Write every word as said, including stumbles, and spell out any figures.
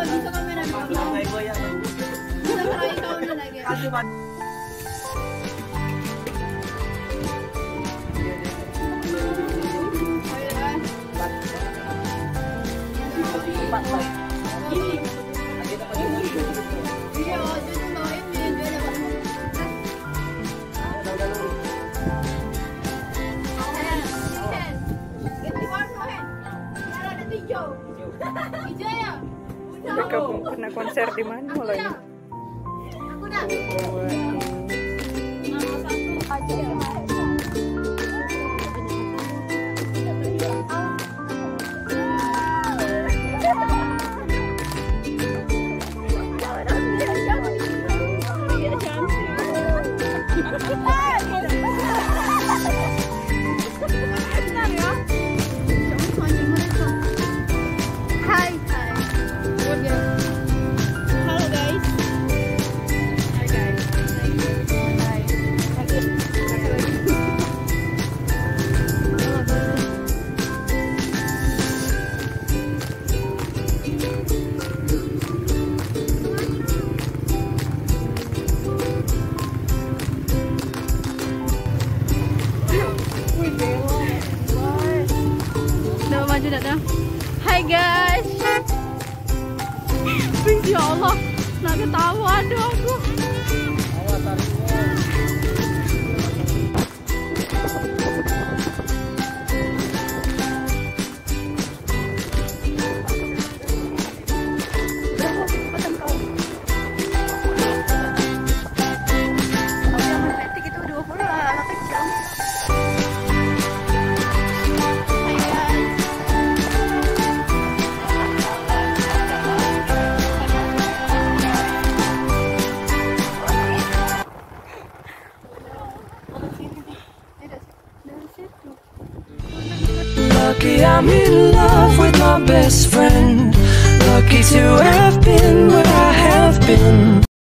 Bisa kamera di bawah. Kayak goyang. Bisa meraih kau lagi. Kasih Pak. Pak, Pak. Ini. Lagi dapat ini. Iya, jadi bawa ini dia dapat. Udah udah lu. Ganti warna kan? Biar ada hijau. Hijau ya? Mereka pernah konser di mana loh ini? Aku dah. Nama satu aja ya. Hai, hai. Halo guys. Hai guys. Hai. Udah maju dah. Hai guys. Ya Allah, nak ketawa aduh aku. Awas taringnya. Lucky I'm in love with my best friend. Lucky to have been where I have been.